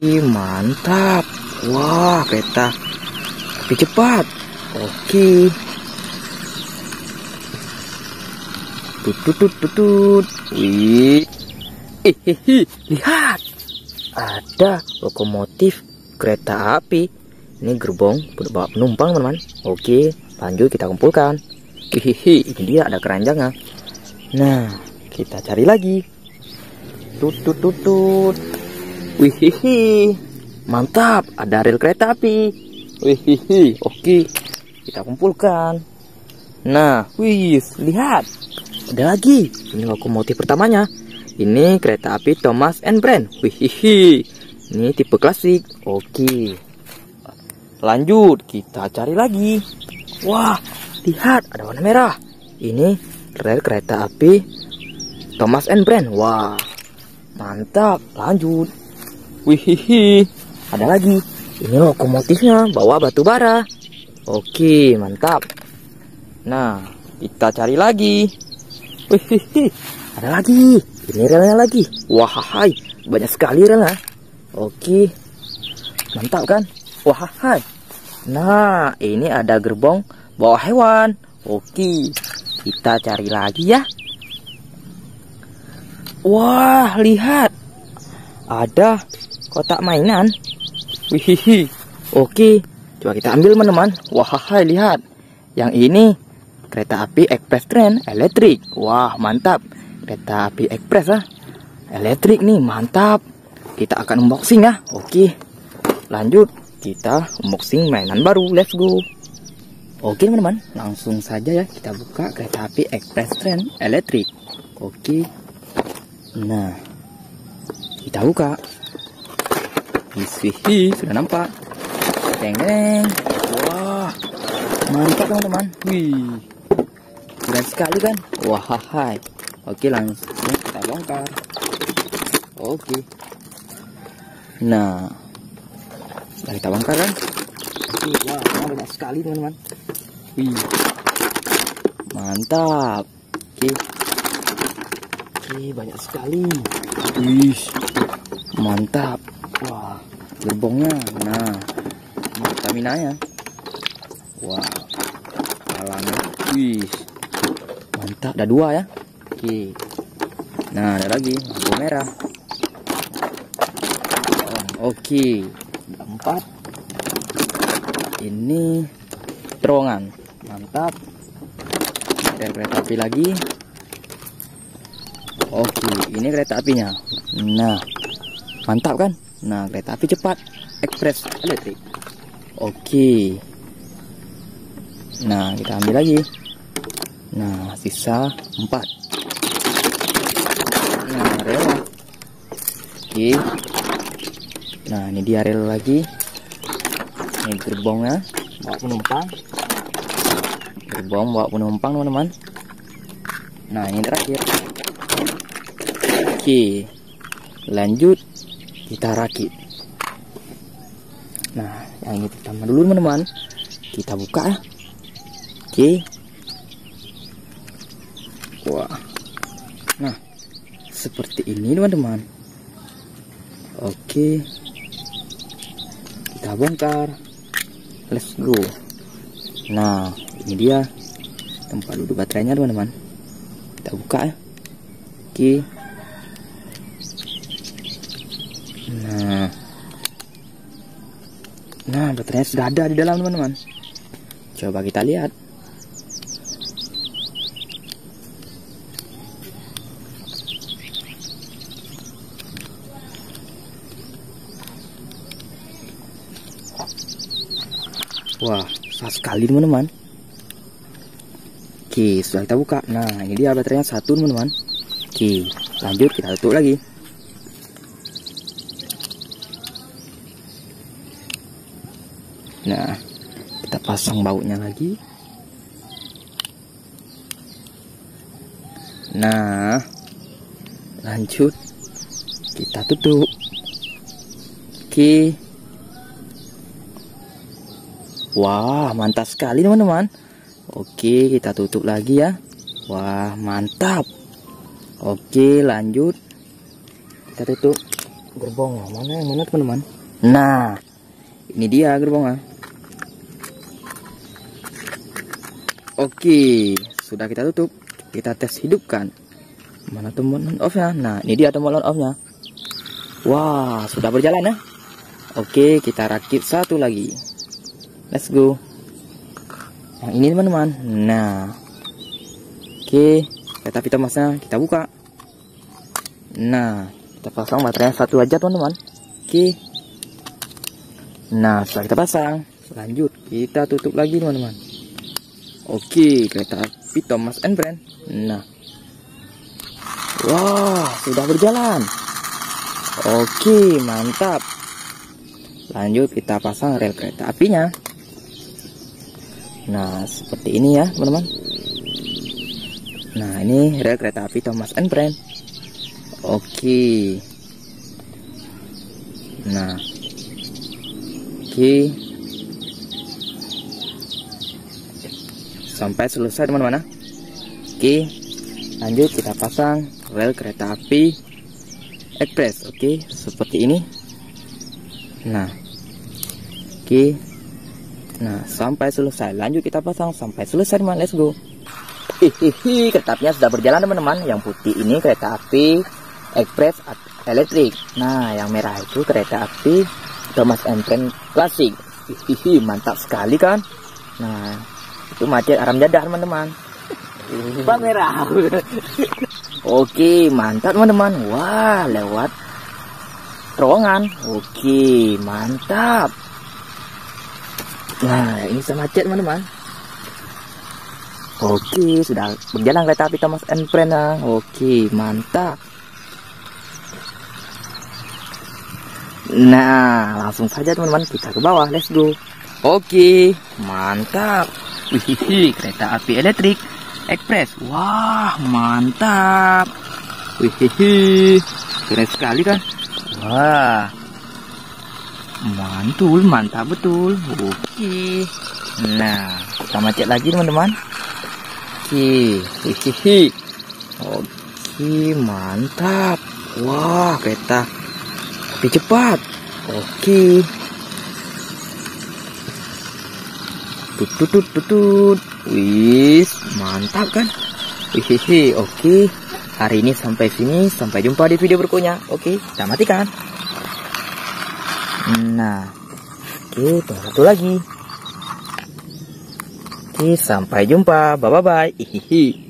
Mantap. Wah, kereta api cepat. Oke. Tutut. Wih. Lihat. Ada lokomotif kereta api. Ini gerbong bawa penumpang, teman-teman. Oke, lanjut kita kumpulkan. Ini dia ada keranjangnya. Nah, kita cari lagi. Tutut. Wih, mantap, ada rel kereta api. Wih, oke, kita kumpulkan. Nah, wih, lihat, ada lagi. Ini lokomotif pertamanya. Ini kereta api Thomas and Friends. Wih, ini tipe klasik. Oke, lanjut, kita cari lagi. Wah, lihat, ada warna merah. Ini rel kereta api Thomas and Friends. Wah, mantap, lanjut. Wih, ada lagi. Ini lokomotifnya bawa batu bara. Oke, mantap. Nah, kita cari lagi. Wih, ada lagi. Ini relnya lagi. Wah, banyak sekali relnya. Oke, mantap kan? Wah, nah, ini ada gerbong bawa hewan. Oke, kita cari lagi ya. Wah, lihat, ada kotak mainan. Wih, oke, coba kita ambil, teman-teman. Wah, lihat, yang ini kereta api Express Train elektrik. Wah, mantap, kereta api Express elektrik nih, mantap. Kita akan unboxing ya. Oke, lanjut, kita unboxing mainan baru. Let's go. Oke, teman-teman, langsung saja ya kita buka kereta api Express Train elektrik. Oke, nah, kita buka. Wih, sudah nampak. Deng. Wah, mantap, teman-teman. Wih, keren sekali kan? Wah, oke, langsung kita bongkar. Oke, nah, sudah kita bongkar kan? Oke, wah, banyak sekali, teman-teman. Wih, mantap. Oke, banyak sekali. Wih, mantap. Wah, gerbongnya. Nah, ini Pertamina-nya. Wah, palangnya. Wih, mantap. Ada 2 ya. Oke. Nah, ada lagi lampu merah. Oke, ada 4. Ini terowongan. Mantap. Ada kereta api lagi. Oke, ini kereta apinya. Nah, mantap kan? Nah, kereta api cepat Express elektrik. Oke. Nah, kita ambil lagi. Nah, sisa 4. Nah, rel. Oke. Nah, ini dia rel lagi. Ini gerbongnya bawa penumpang. Gerbong bawa penumpang, teman-teman. Nah, ini terakhir. Oke, lanjut kita rakit. Nah, yang ini pertama dulu, teman-teman. Kita buka ya. Oke. Wah. Nah, seperti ini, teman-teman. Oke. Kita bongkar. Let's go. Nah, ini dia tempat duduk baterainya, teman-teman. Kita buka ya. Oke. Nah, baterainya sudah ada di dalam, teman-teman. Coba kita lihat. Wah, besar sekali, teman-teman. Oke, sudah kita buka. Nah, ini dia baterainya 1, teman-teman. Oke, lanjut kita tutup lagi. Nah, kita pasang bautnya lagi. Nah, lanjut kita tutup. Oke. Wah, mantap sekali, teman-teman. Oke, kita tutup lagi ya. Wah, mantap. Oke, lanjut kita tutup. gerbongnya. Mana yang mana teman-teman? Nah, ini dia gerbongnya. Oke, sudah kita tutup. Kita tes hidupkan. Mana tombol on off-nya? Nah, ini dia tombol on off-nya. Wah, sudah berjalan ya. Oke, kita rakit satu lagi. Let's go. Yang ini teman-teman. Nah, oke, kereta api Thomasnya kita buka. Nah, kita pasang baterainya satu aja teman-teman. Oke. Nah, setelah kita pasang, lanjut kita tutup lagi teman-teman. Oke, kereta api Thomas and Friend. Nah, wah, sudah berjalan. Oke, mantap. Lanjut kita pasang rel kereta apinya. Nah, seperti ini ya teman-teman. Nah, ini rel kereta api Thomas and Friend. Oke. Nah, oke, sampai selesai teman-teman. Oke, lanjut kita pasang rel kereta api ekspres. Oke, seperti ini. Nah, oke, nah sampai selesai. Lanjut kita pasang sampai selesai teman. Let's go. Hihihi, kereta apinya sudah berjalan teman-teman. Yang putih ini kereta api ekspres elektrik. Nah, yang merah itu kereta api Thomas and Friend klasik. Hihihi, mantap sekali kan? Nah, itu macet aram jadah teman-teman. Pak merah. Oke, mantap teman-teman. Wah, lewat terowongan. Oke, mantap. Nah, ini sama macet teman-teman. Oke, sudah berjalan kereta api Thomas and Friend. Oke, mantap. Nah, langsung saja teman-teman kita ke bawah. Let's go. Oke, mantap. Wih, kereta api elektrik ekspres. Wah, mantap. Wih, keren sekali kan? Wah, mantul, mantap betul. Oke. Nah, kita macet lagi teman-teman. Oke, oke, mantap. Wah, kereta api cepat. Oke. Tutut. Wis, mantap kan? Hihihi, oke. Hari ini sampai sini, sampai jumpa di video berikutnya. Oke, kita matikan. Nah, oke, tunggu satu lagi. Oke, sampai jumpa. Bye bye. Hihihi.